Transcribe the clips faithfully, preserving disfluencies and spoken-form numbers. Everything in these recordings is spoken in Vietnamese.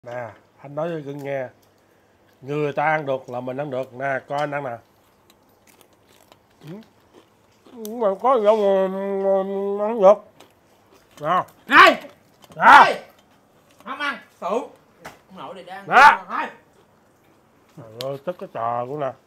Nè, anh nói cho cưng nghe, người ta ăn được là mình ăn được. Nè, coi anh ăn nè. Mà có gì đâu mà ăn được. Nào. Này! Nè. Không ăn, phụ. Ông nội này đang... Nè. Thôi. Trời ơi, tức cái trò của nè.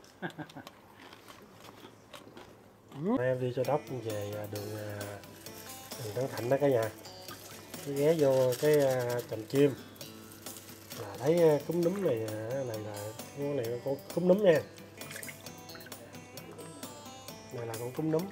Em đi cho đốc về đường, đường Thắng Thạnh đó cả nhà. Cái ghé vô cái chòm chim là thấy cúm núm này, này là con này con cúm núm nha. Này là con cúm núm.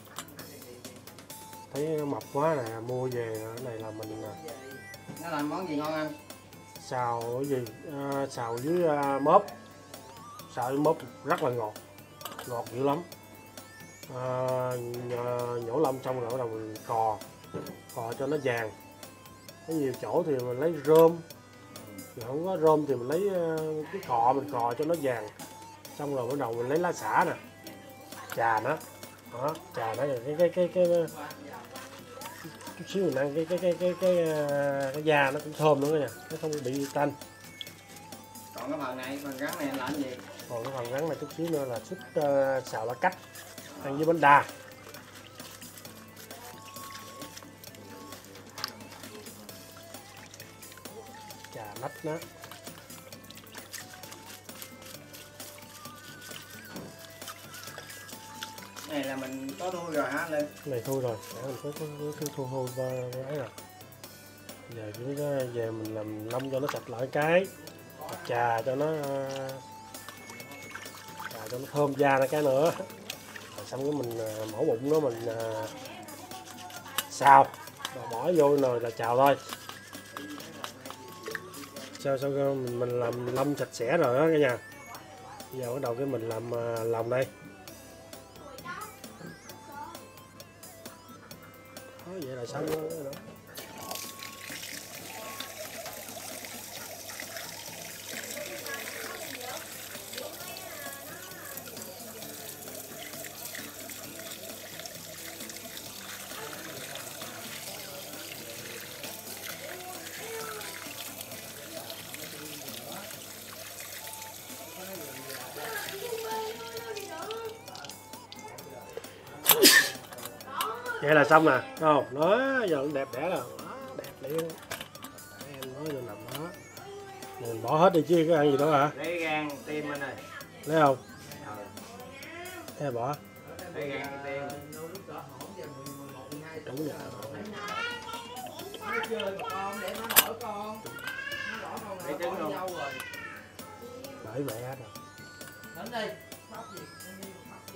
Thấy nó mập quá nè, mua về cái này là mình Nó làm món gì ngon anh? xào cái gì à, xào với à, mớp, xào với mớp rất là ngọt, ngọt dữ lắm. À, nhổ lông xong rồi bắt đầu mình cò cò cho nó vàng. Có nhiều chỗ thì mình lấy rơm, thì không có rơm thì mình lấy cái cọ mình cò cho nó vàng, xong rồi bắt đầu mình lấy lá xả nè, chà nó đó, chà nó cái cái cái cái chút xíu mình ăn cái cái cái cái cái, cái, cái da nó cũng thơm nữa nha, nó không bị tanh. Còn cái phần này, phần rắn này anh làm gì? Còn cái phần rắn này chút xíu nữa là súp uh, xào lá cách ăn với bánh đa. Chà nách nó. Này là mình có nuôi rồi hả anh Linh? Cái này thôi rồi, để mình có có có thu hôi ấy rồi. Giờ chỉ về mình làm lâm cho nó sạch lại cái, chà cho nó chà cho nó thơm da ra cái nữa. Rồi xong cái mình mổ bụng nó mình xào, rồi bỏ vô nồi là chào thôi. Sau sau mình mình làm lâm sạch sẽ rồi đó cả nhà. Bây giờ bắt đầu cái mình làm lòng đây. Đó, vậy là xong rồi đó. Vậy là xong nè, không? Nó giờ đẹp đẽ rồi, đẹp liền. Em nói vô nằm đó. Mình bỏ hết đi chứ có ăn gì đâu hả? Lấy gan tim anh ơi. Lấy không? Ừ. Thế bỏ. Lấy gan tim. Đúng rồi. Nó chơi mà con để nó hỏi con. Nó hỏi con là con đi đâu rồi. Bởi mẹ hết rồi. Đến đi. Bóc gì? Bóc gì?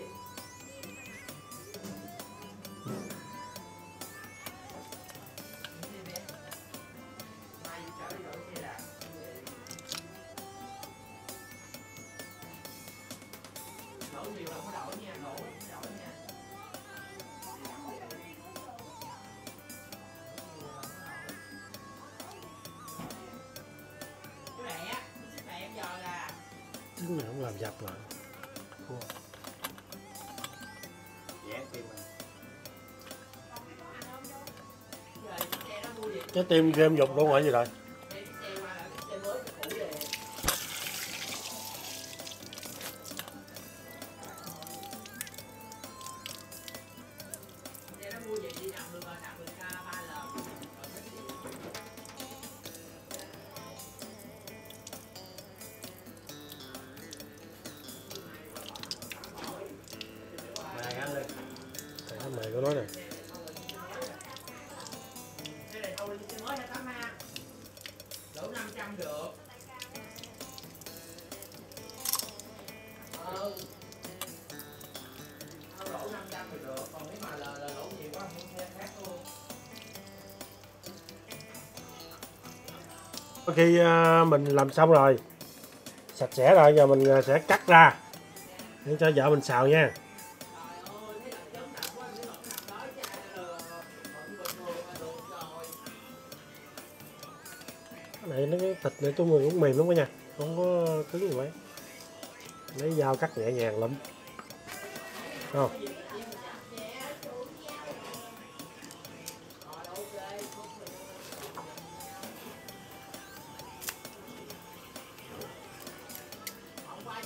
Trứng này không làm dập lại. Trái tim game dục luôn hả gì rồi? Mày có nói này. Đủ năm trăm được. Ừ. Đủ năm trăm thì được, còn nếu mà là, là đủ nhiều quá không xe khác luôn. Khi uh, mình làm xong rồi, sạch sẽ rồi, giờ mình sẽ cắt ra để cho vợ mình xào nha. Này nó cái thịt này tôi mừng cũng mềm lắm cả nhà, không có cứng gì mấy. Lấy dao cắt nhẹ nhàng lắm, không?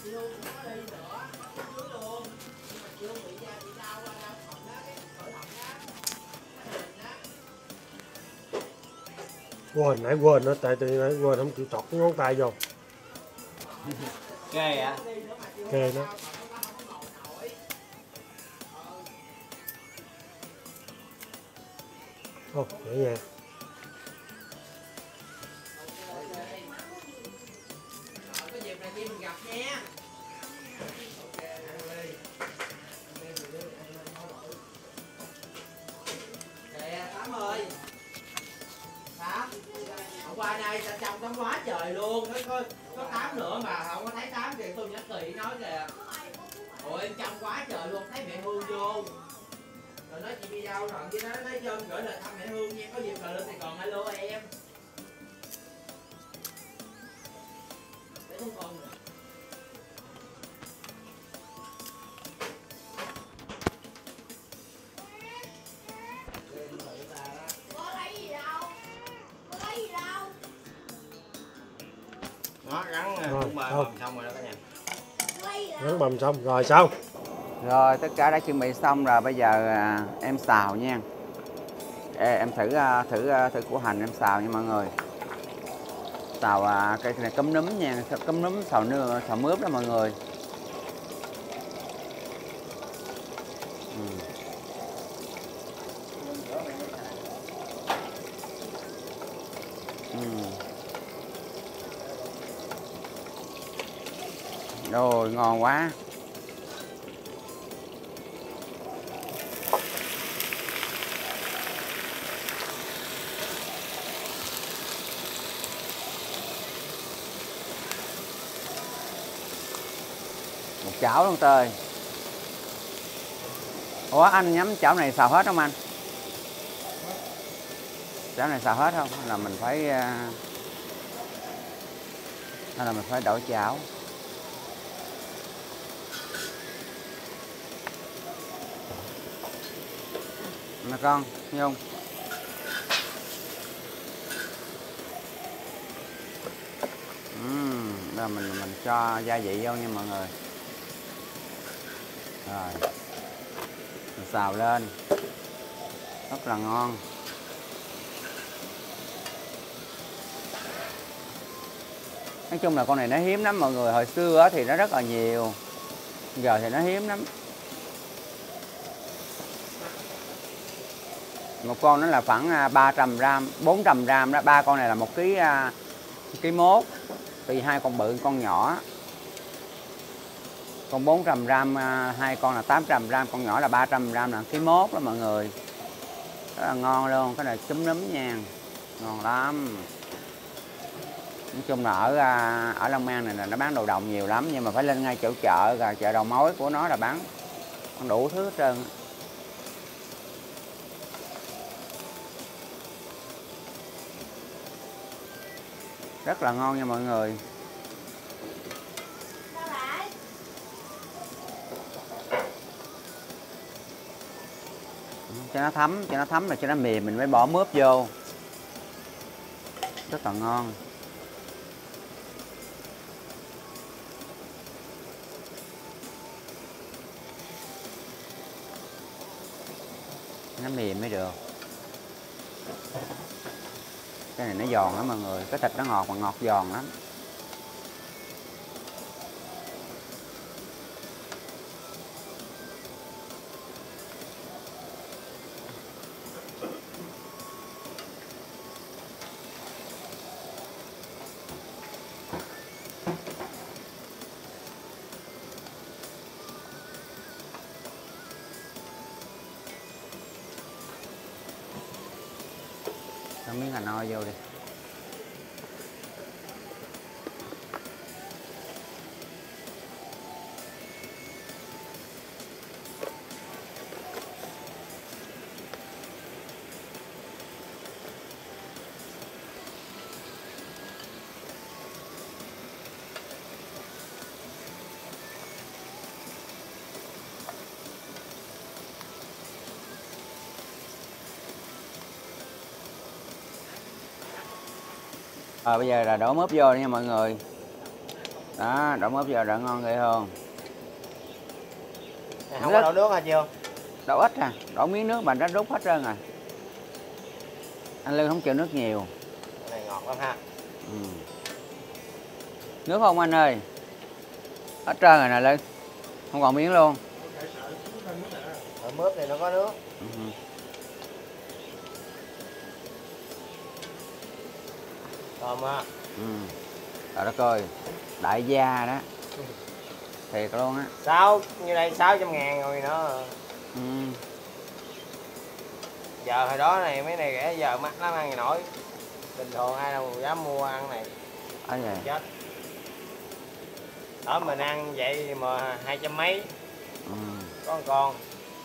chị Hương cũng có đi nữa dưới luôn, nhưng mà chị Hương bị da bị đau đau thận đó, cái khởi thận đó. Quên nãy quên đó, tại từ nãy quên không chịu chọt cái ngón tay vô. Ghê ạ. Ghê đó. Thôi, để nha. Có dịp này kia mình gặp nha. Kìa Tám ơi. Tám. Hôm qua nay ta trông Tám quá trời luôn, có có, có Tám nữa mà không có thấy Tám kìa, tôi nhắc Kỳ nói kìa. Ôi em trông quá trời luôn, thấy mẹ Hương vô. Rồi nói chị đi đâu rồi với nó nói dân gửi lời thăm mẹ Hương nha, có dịp là lên Sài Gòn alo em. Để con con rồi. Đó, gắn Rồi, cũng ba xong. bầm xong rồi đó cả nhà. Gắn bầm xong rồi xong. Rồi tất cả đã chuẩn bị xong rồi, bây giờ à, em xào nha. Ê, em thử à, thử à, thử củ hành em xào nha mọi người. Xào à, cái này cấm núm nha, cấm núm xào nưa xào mướp đó mọi người. Ừ. Ừ. Rồi ngon quá. Một chảo luôn tơi. Ủa anh nhắm chảo này xào hết không anh? Chảo này xào hết không? Hay là mình phải hay là mình phải đổi chảo? Nè con, Nhung. Uhm, rồi mình mình cho gia vị vô nha mọi người. Rồi. Mình xào lên. Rất là ngon. Nói chung là con này nó hiếm lắm mọi người. Hồi xưa thì nó rất là nhiều. Giờ thì nó hiếm lắm. Một con nó là khoảng ba trăm gram, bốn trăm gram đó. Ba con này là một ký ký mốt. Tùy hai con bự, con nhỏ. Con bốn trăm gram, hai con là tám trăm gram, con nhỏ là ba trăm gram là ký mốt đó mọi người. Rất là ngon luôn, cái này chúm núm nha. Ngon lắm. Nói chung là ở ở Long An này là nó bán đồ đồng nhiều lắm, nhưng mà phải lên ngay chỗ chợ, chợ đầu mối của nó là bán đủ thứ hết trơn. Rất là ngon nha mọi người. Cho nó thấm, cho nó thấm rồi cho nó mềm mình mới bỏ mướp vô. Rất là ngon. Nó mềm mới được. Cái này nó giòn lắm mọi người, cái thịt nó ngọt mà ngọt giòn lắm. Cho miếng hành no vô đi. Rồi bây giờ là đổ mướp vô nha mọi người. Đó, đổ mớp vô đỡ ngon ghê hơn. Không có đổ nước hả chưa? Đổ ít à, đổ miếng nước mà nó rút hết trơn rồi. Anh Lư không chịu nước nhiều. Cái này ngọt lắm ha. Ừ. Nước không anh ơi? Hết trơn rồi nè Lư. Không còn miếng luôn. Ở mướp này nó có nước. Ừ. Thơm ha. Ừ. Trời đất ơi, đại gia đó. Thiệt luôn á. Sáu, như đây sáu trăm ngàn rồi nữa. Ừ. Giờ hồi đó này mấy này rẻ, giờ mắc lắm ăn gì nổi. Bình thường ai đâu dám mua ăn này. Ở vậy. Chết. Đó mình ăn vậy mà hai trăm mấy. Ừ. Có một con.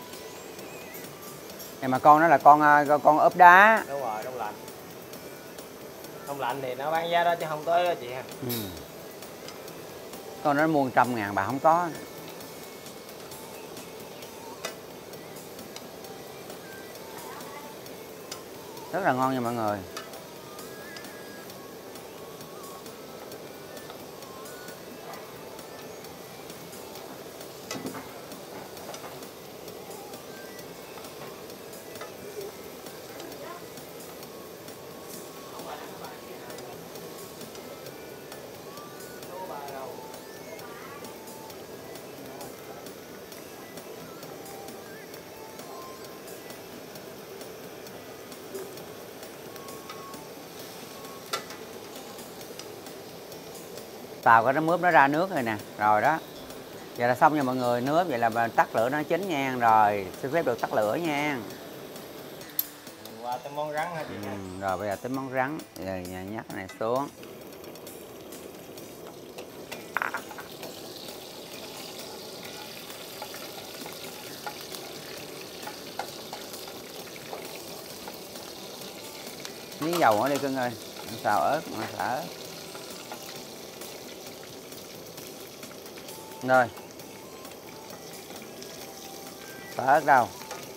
Nhưng mà con đó là con con, con ốp đá. Đúng rồi, đông lạnh. Đông lạnh thì nó bán giá đó chứ không tới đó chị ha. Ừ. Con đó mua trăm ngàn bà không có. Rất là ngon nha mọi người. Xào cái nó mướp nó ra nước rồi nè. Rồi đó. Vậy là xong nha mọi người. Nước vậy là tắt lửa nó chín nha. Rồi xin phép được tắt lửa nha. Mình qua tới món rắn hả chị ha. Ừ, rồi bây giờ tới món rắn. Rồi nhắc cái này xuống. Miếng dầu nữa đi cưng ơi. Xào ớt, xào ớt. Rồi. Xào ớt đâu?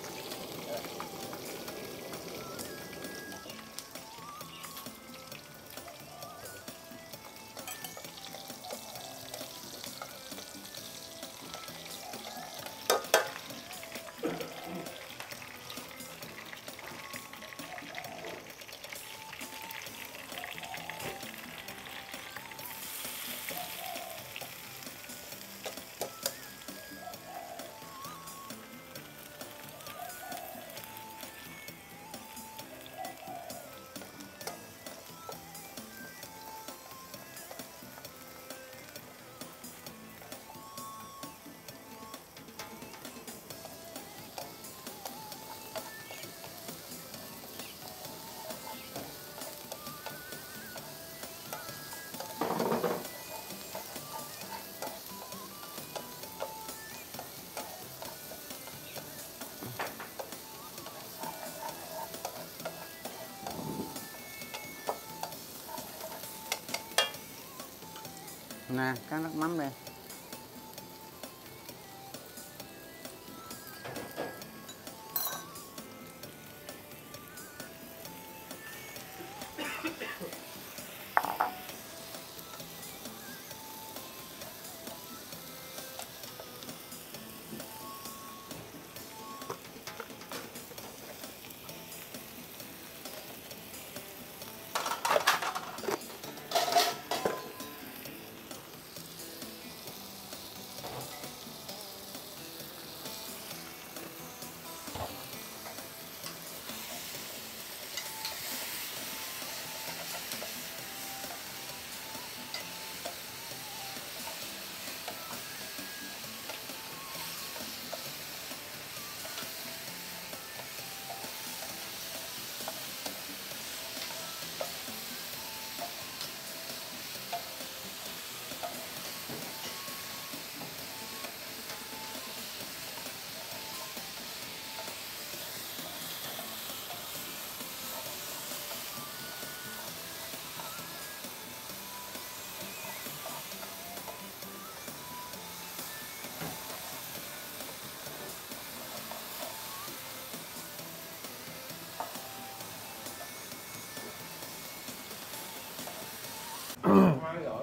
Nè, cắn nước mắm đi.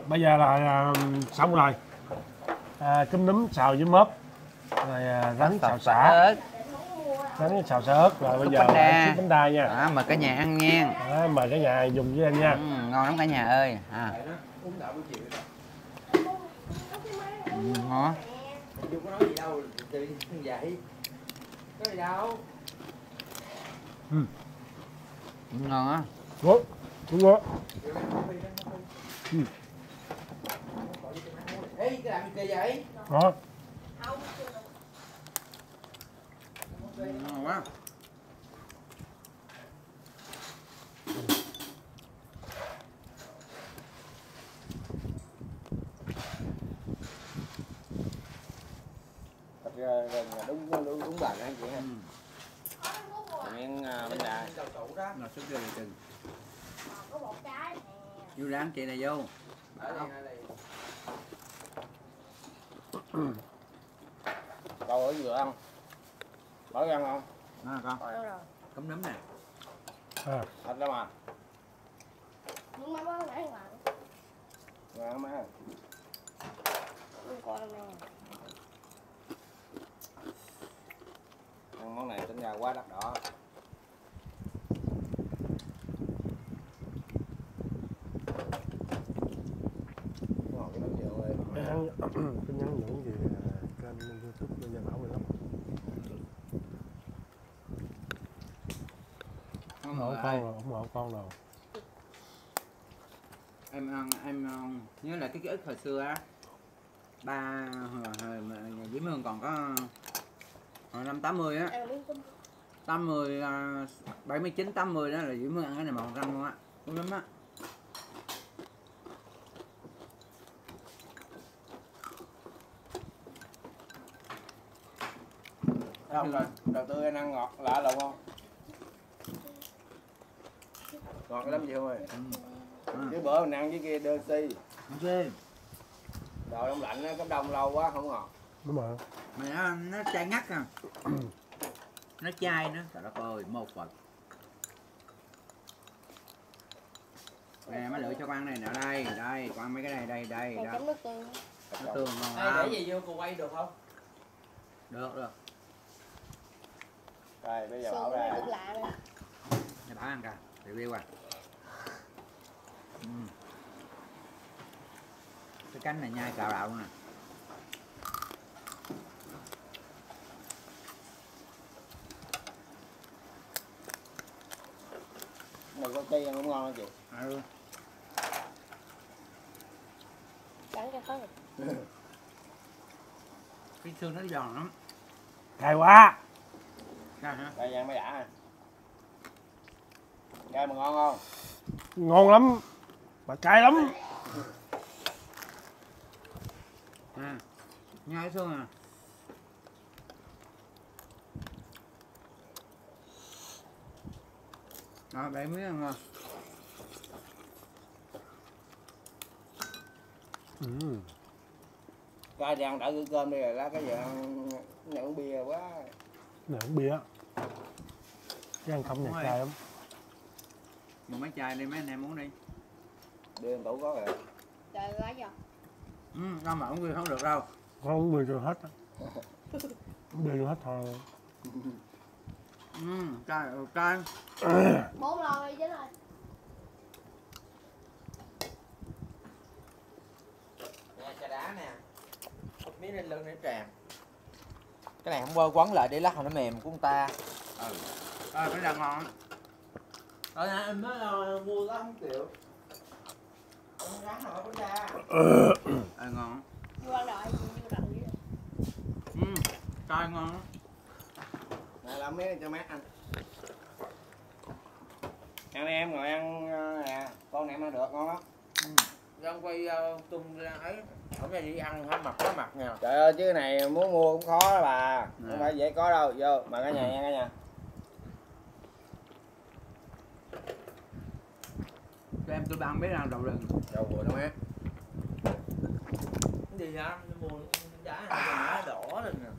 Bây giờ là à, xong rồi. À, cúm núm xào với mớp. Rồi à, rắn xào xả. Rắn xào xả ớt. Rồi bây giờ ăn bánh đa nha. À, mời cả nhà ăn nha. À, mời cả nhà dùng với anh nha. Ừ, ngon lắm cả nhà ơi. À. Ừ, ngon. Chưa có nói gì đâu, tự nhiên vậy. Có gì đâu. Ừ. Ngon á. Đúng, đúng rồi. Ừ. Ê, cái làm gì kỳ vậy? Đó. Ngon quá. Thật ra đúng đúng đúng bạn anh chị ha. Miếng bánh đa. Nó sức ghê chừng. Vô ráng chị này vô. Đâu ở vừa ăn. Bỏ ăn không? À, con. Cấm nấm nè. À. Thật lắm à. Ngon má. Ăn món này tính ra quá đắt đỏ. Ngon cái bánh rượu ơi. Ăn cái nhắn nhủ gì kênh YouTube bây giờ bảo mình lắm. ủng hộ con rồi, ủng hộ con rồi. Em ăn em nhớ là cái ký ức hồi xưa á, ba hồi, hồi mà Diễm Hương còn có hồi năm tám mươi á, tám mươi bảy mươi chín tám mươi đó là Diễm Hương ăn cái này màu răng luôn á, cũng lắm á. Không rồi, đầu tư anh ăn ngọt lạ lùng không? Ngọt lắm chị ơi. Ừ. Cái bữa mình ăn với kia đơn si. Ok. Đồ đông lạnh nó có đông lâu quá không ngọt. Đúng rồi. Mà nó, nó chai ngắt à. Nó chai nữa, trời đất ơi, một vật. Nè mới lựa cho con ăn này nè, đây, đây, con ăn mấy cái này, đây, đây, đây. Nó tương ngon lắm. Để gì vô cô quay được không? Được, được. Rồi bây giờ bảo ra. Để bảo ăn kìa, review à. Ừ. Cái cánh này nhai cào đậu luôn nè. Này có cây ăn cũng ngon chị. Ừ. Cắn cho khó. Cái xương nó giòn lắm. Cay quá. Cay hả? Đây ăn mới đã. Cay mà ngon không? Ngon lắm. Mà cay lắm. À, nhai xương à. Đó, bảy miếng ăn ngon. Ừ. Cay thì ăn đỡ bữa cơm đi rồi lá cái giờ ăn nhậu bia quá. Này uống bia. Chứ ăn không nhạt cay lắm. Một mấy chai đi mấy anh em muốn đi. Đưa tủ có rồi. Trời quá giọt. Ừ, ngon mà uống bia không được đâu. Con uống bia cho hết. Uống bia cho hết thôi. Ừ, cay, cay. Bốn lon đi chứ rồi. Nè, trà đá nè. Một miếng lên lưng để tràn. Cái này không quơ quấn lại để lát hồi nó mềm của người ta. Ừ. À, cái là ngon. Rồi nè, em mới uh, mua đó không chịu. Con rắn hỏi có ra. À, ngon. Vô ăn rồi, vô đậu vậy. Ừ, cay ngon lắm. Này làm mấy cho mát ăn. Ăn đi em ngồi ăn nè, con này em ăn được ngon lắm. Ừ. Đang quay uh, tung ra ấy, không ra đi ăn hả, mặt có mặt nè. Trời ơi chứ cái này muốn mua cũng khó đó bà. À. Không phải dễ có đâu. Vô, mời cả nhà nha cả nhà. Cho em tôi ăn biết ăn đậu rừng. Đâu vừa đâu mát. Cái gì hả? Nó mua đá này đỏ rồi nè.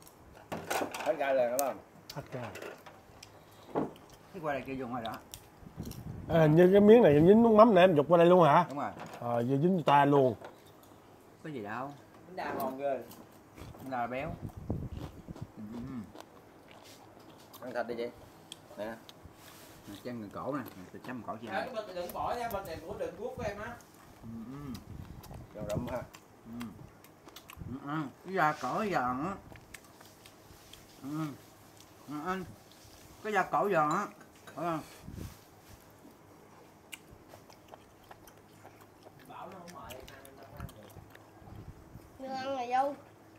Hết cay liền đúng không? Hết cay. Cái qua đây kia dùng rồi đó. À, hình như cái miếng này dính nước mắm này em dục qua đây luôn hả? Đúng rồi. Ờ, à, dính ta luôn. Có gì đâu. Bánh đa ngon ghê. Bánh đa béo. Ừ. Ăn thịt đi chị. Nè. Chân người cổ nè, thịt chấm cổ chị. Cái bịch đừng bỏ nha, bịch này của đừng guốc của em á. Ừ. Rau rậm ha. Ừ. Ừ. Cái da cổ giòn á. Ừ. Ừ. Anh. Cái da cổ giòn á. Phải không? Bảo nó không mời ăn đâu ăn được. Đưa ăn là dâu.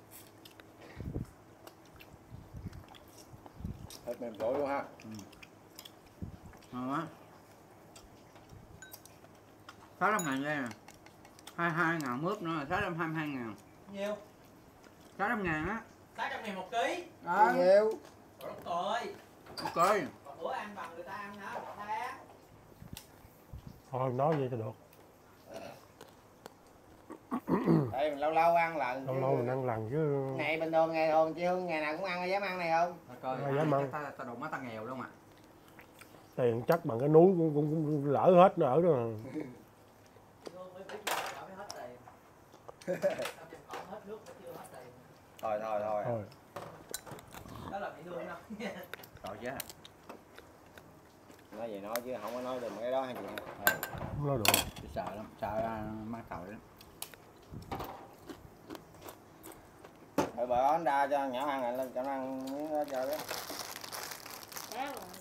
Thịt mềm rỗi luôn ha. Ừ. Ngon quá. sáu mươi lăm ngàn đây nè. hai mươi hai ngàn mướp nữa là sáu trăm hai mươi hai ngàn. Nhiêu? sáu trăm ngàn á. sáu trăm ngàn một ký. Đó. Nhiều. Trời đất ơi. Ok. Một bữa ăn bằng người ta ăn đó, một tháng. Thôi nói vậy cho được. Tại mình lâu lâu ăn lần. Lâu lâu mình ăn lần chứ. Ngày bình thường, ngày thường chị Hương ngày nào cũng ăn dám ăn này không? Thôi coi. Ai dám ăn. Ta ta đụng má ta nghèo luôn à. Tiền chắc bằng cái núi cũng, cũng, cũng lỡ hết nó ở đó mà. Hương mới biết là cả mới hết tiền. Sao em còn hết nước mà chưa hết tiền. Thôi thôi thôi. Thôi. Đó là bị Hương đâu nha. Tội chứ. Nói vậy nói chứ không có nói được mấy cái đó hay gì. Không nói được. Tôi sợ lắm, sợ má tội lắm. Rồi bà bánh đa cho nhỏ ăn này lên cho nó ăn miếng đó cho đó. Sáng rồi.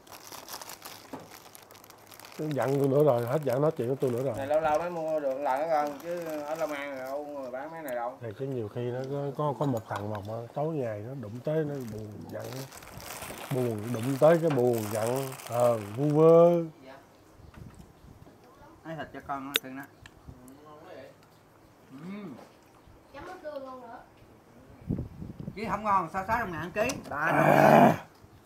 Dặn tôi nữa rồi, hết dặn nói chuyện với tôi nữa rồi. Này lâu lâu mới mua được lần đó con chứ ở Long An rồi đâu người bán mấy này đâu. Thì chứ nhiều khi nó có có, có một thằng mà, mà tối ngày nó đụng tới nó buồn giận, buồn đụng tới cái buồn giận, ờ vu vơ. Dạ. Lấy thịt cho con nó cưng đó. Ừ, ngon quá vậy. Ừ. Chấm nước tương luôn nữa. Chứ không ngon sao sáu trăm ngàn ký. Ba À.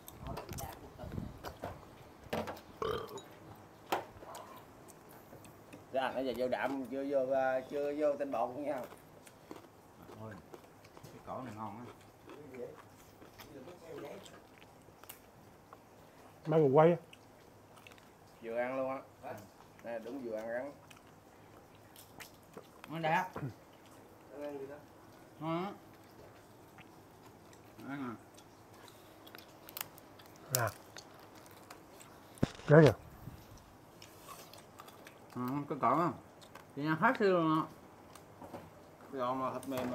Ra nãy giờ vô đạm chưa vô chưa vô tinh bột nha. Ôi, cái cổ này ngon á. Mấy người quay á. Vừa ăn luôn á. Nè đúng vừa ăn rắn. Nó đẹp. Ăn gì đó. Ngon á. Ăn à. Nè. Đấy kìa. Ừ, cái cổ không? Chị ăn hết xương luôn á. Ngon mà thịt mềm mà.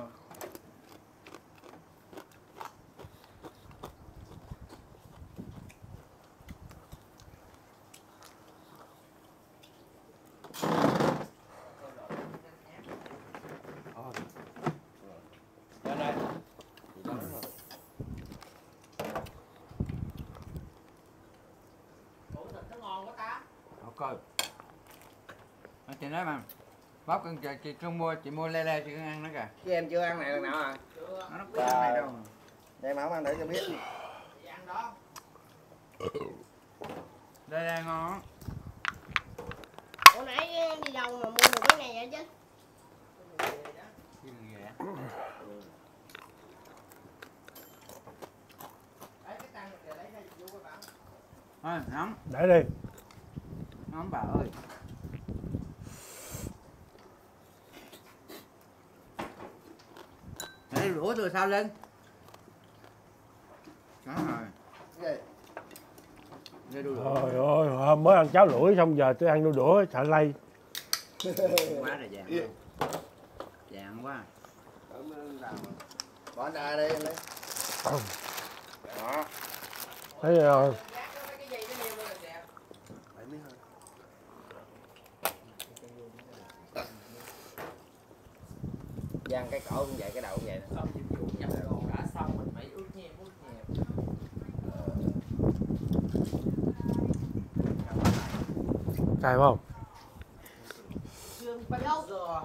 Lên đây. Ủa thịt nó ngon quá ta. Ok. Chị nói mà bóp con chị, chị không mua, chị mua le le chị ăn nó kìa. Chứ em chưa ăn này lần nào à? Chưa. Nó có cái này đâu. Để em không ăn thử cho biết. Chị ăn đó. Le le ngon á. Ủa nãy em đi đâu mà mua được cái này vậy chứ? Cái đường ghẹ. Đấy cái tăng kìa lấy ra vô các bạn. Thôi, nóng, Để đi. nóng bà ơi. Để rửa từ sau lên. Đó rồi. Để đu đũa. Trời ơi, hôm mới ăn cháo lưỡi xong giờ tôi ăn đu đũa sợ lây. Quá là vàng luôn. Vàng quá. Bỏ ra đi lấy. Đó. Thấy rồi. Cái gì nó nhiều lên là đẹp. Giang cái cổ cũng vậy, cái đầu cũng vậy. Xong nhiệm vụ nhập đồ đã xong mình phải ướt nhem ướt nhem. Cay không? Xương bánh giò.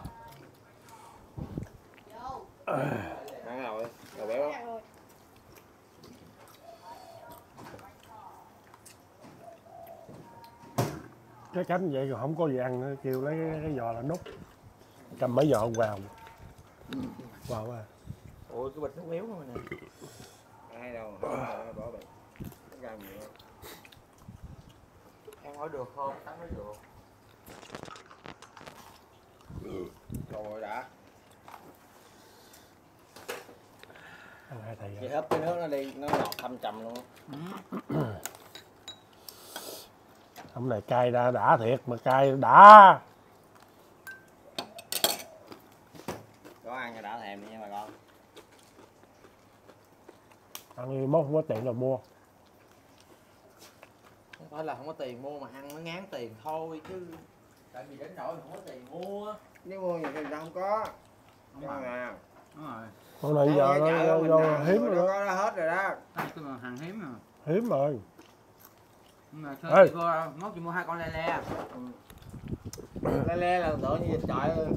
Vô. Ăn rồi, rồi béo lắm. Ăn rồi. Cái cánh vậy rồi không có gì ăn nữa, kêu lấy cái, cái giò là nút. Cầm mấy giò vào. Vào qua. Ôi cái bịch nó béo rồi nè. Ai đâu, bỏ bỏ bệnh. Cái gà nhiều. Em hỏi được không? Tắm nói được. Rồi đã. Hai thầy Chị hấp cái nước nó đi, nó ngọt thâm trầm luôn. Hôm này cay đã đã thiệt mà cay đã. Có ăn cho đã thèm đi nha bà con. Ăn đi mốt không có tiền rồi mua. Không phải là không có tiền mua mà ăn nó ngán tiền thôi chứ. Tại vì đến nỗi không có tiền mua. Nếu mua nhiều thì đâu không có. Đúng Nhưng rồi. mà Đúng rồi. Con này giờ nó, nó, nó hiếm rồi nó đó. có nó hết rồi đó. Đây cái mà hàng hiếm rồi. Hiếm rồi. Nhưng mà Ê. thôi chị mua, mốt chị mua hai con le le. Le le là tựa như vịt chọi luôn.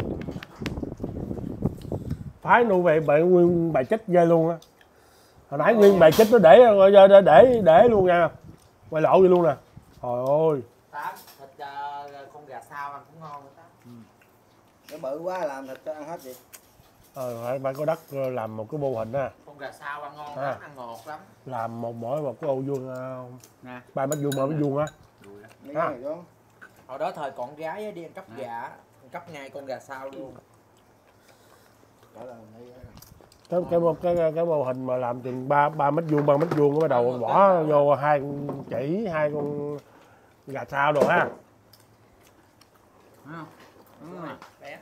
Phái nuôi về bệ nguyên bài chết dê luôn á. Hồi nãy nguyên bài chết nó để để để để luôn nha. Quay lộ vậy luôn nè. Trời ơi. Tám thịt uh, con gà sao ăn cũng ngon nữa Tám. Nó bự quá làm thịt cho ăn hết vậy. Ờ phải phải có đất làm một cái mô hình á. Con gà sao ăn ngon À. lắm, ăn ngọt lắm. Làm một mỗi một cái ô vuông Nè. ba mét vuông ba mét vuông á. Miếng À. này xuống. Hồi đó thời con gái á, đi ăn cắp gà, ăn cắp ngay con gà sao luôn. Đó là mấy Cái cái mô- cái cái mô hình mà làm chừng ba ba mét vuông ba mét vuông bắt đầu bỏ vô hai con chỉ hai con gà sao đồ ha. Thấy không? Đúng rồi. Bé.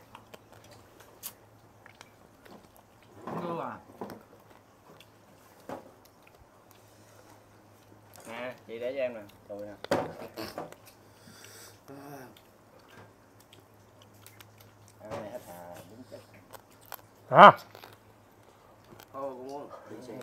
Đúng rồi. nè, chị để cho em nè, tụi nè. Ăn này hết hà đúng chết. Hả? Thôi cũng muốn bị xị.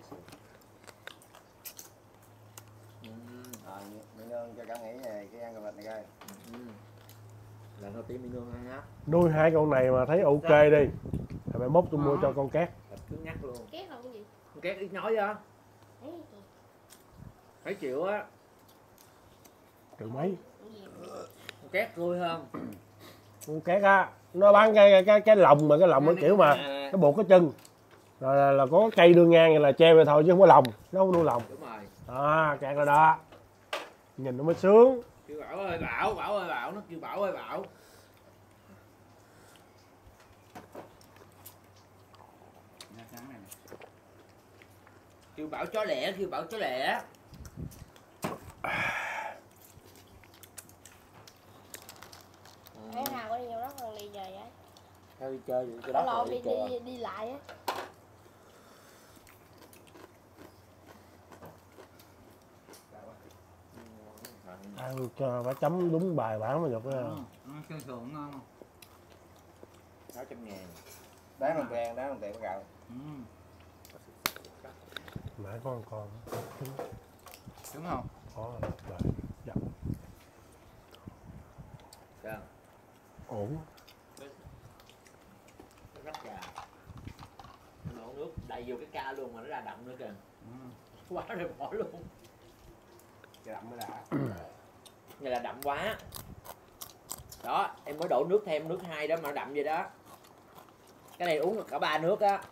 Rồi, mình nương cho cảm nghĩ về cái ăn cà vịt này coi. Lần đầu tiên mình nương ăn á. Nuôi hai con này mà thấy ok đi. Rồi mai mốt tôi mua cho con cát. Thịt cứng nhắc luôn. Két là cái gì? Con két ít nói á. Đấy, chị. Mấy triệu á. Triệu mấy? Cái gì? Con két vui hơn. Con cát á, nó bán cái cái cái lồng mà cái lồng cái kiểu mà Nè, cái buộc cái chân. Rồi là, là có cây đưa ngang là treo về thôi chứ không có lồng, nó không nuôi lồng. Đúng rồi. À, cát rồi đó. Nhìn nó mới sướng. Kêu Bảo ơi Bảo, Bảo ơi Bảo, nó kêu Bảo ơi Bảo. Ra trắng này nè. Kêu Bảo chó lẻ, kêu Bảo chó lẻ. Thế nào có đi vô đó còn đi về vậy? Theo đi chơi vậy, cái Có đó lộn rồi đi, đi chơi. đi, đi lại á. Ăn cho phải chấm đúng bài bản mà được. Ừ. Nó sương sườn ngon không? sáu trăm ngàn. đá đồng tiền, đá đồng tiền có gạo. Ừ. Nãy có con con Đúng không? có rồi. Dạ. Sao? Ổn. Nó rất gà. Nó nấu nước đầy vô cái ca luôn mà nó ra đậm nữa kìa. Ừ. Quá rồi bỏ luôn. Cái đậm mới đã. Vậy là đậm quá. Đó, em mới đổ nước thêm nước hai đó mà nó đậm vậy đó. Cái này uống được cả ba nước á.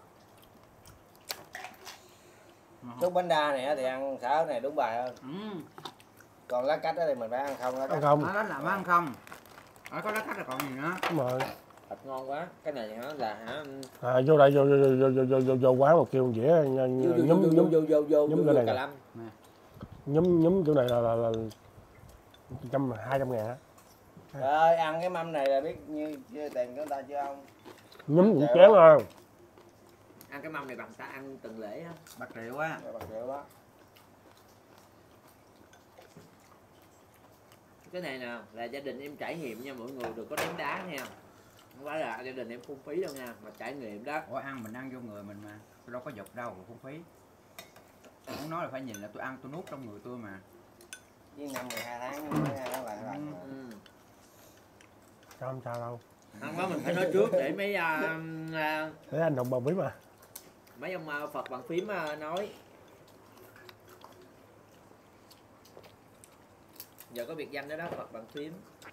Chút bánh đa này thì ăn xả này đúng bài hơn. Ừ. Còn lá cách đó thì mình phải ăn không lá Ăn cách. không? Nó đó là ăn không? Ở có lá cách là còn gì nữa? Đúng rồi. Thịt ngon quá. Cái này hả là hả? À, vô đây vô vô vô vô vô, vô, vô quán một kêu một dĩa Vô vô nhúm vô nhúm vô vô vô nhúm vô cái này cà nè. lâm. nhúm nhúm kiểu này là là, là trăm hai trăm ngàn á. Trời ơi, ăn cái mâm này là biết như chưa tiền của người ta chưa không? Nhúm cũng chén rồi. Ăn cái mâm này bằng ta ăn từng lễ á. Bạc triệu á. Rồi bạc triệu đó. Cái này nè là gia đình em trải nghiệm nha mọi người, đừng có đánh đá nha. Không phải là gia đình em phung phí đâu nha, mà trải nghiệm đó. Ủa ăn mình ăn vô người mình mà. Tôi đâu có giật đâu mà phung phí. Tôi muốn nói là phải nhìn là tôi ăn tôi nuốt trong người tôi mà. Với năm mười hai tháng mới ăn lại lại. Ừ. Sao không sao đâu. Ăn quá mình phải nói trước để mấy à, à, Để anh đồng bào biết mà. mấy ông à, Phật bằng phím à, nói. Giờ có biệt danh đó đó, Phật bằng phím.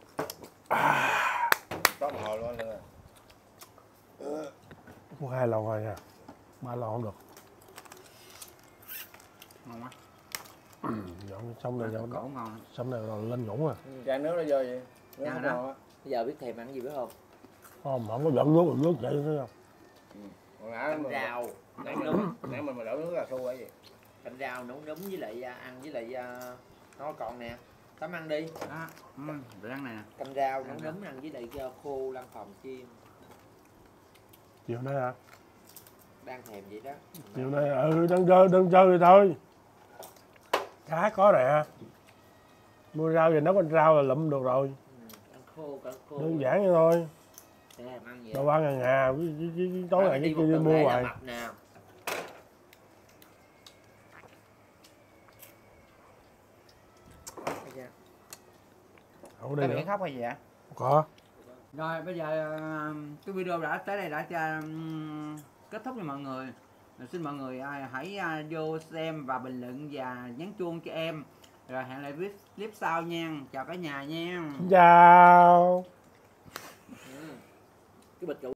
Có một hồi luôn rồi. Có hai lon rồi nha. Ba lon không được. Ngon quá. Giờ dọn xong rồi dọn cổ ngon. xong rồi rồi lên ngủ à. Chan nước nó vô vậy. Nước Dạ nó đó. ngon á. Bây giờ biết thèm ăn gì biết không? Không, không có giận nước nước vậy thấy không? Còn nãy Canh mình rau nãy nấu mình nấm, nãy mình mà đổ nước là xu vậy. canh rau nấu nấm với lại à, ăn với lại à, nó còn nè. Tắm ăn đi. Đó, ừ, để ăn này nè. Canh rau nấu Ăn nấm ăn với lại à, khô lăn phòng chiên. Chiều nay à? Đang thèm vậy đó. Chiều nay ừ đang chơi đang chơi rồi thôi. Cá có nè. Mua rau về nấu con rau là lụm được rồi. Ừ, ăn khô cả khô. Đơn giản vậy thôi. Thèm ăn vậy. Đâu ăn ngà ngà cái, cái, cái, cái tối Đó, này cái đi kia một đi tuần mua lễ là hoài. mập nè. Không Cái đi nữa. miệng khóc hay gì vậy? Có. Rồi bây giờ ờ, cái video đã tới đây đã um, kết thúc cho mọi người. Rồi xin mọi người à, hãy à, vô xem và bình luận và nhấn chuông cho em. Rồi hẹn lại clip clip sau nha. Chào cả nhà nha. Xin chào. Ừ. Cái bịch rượu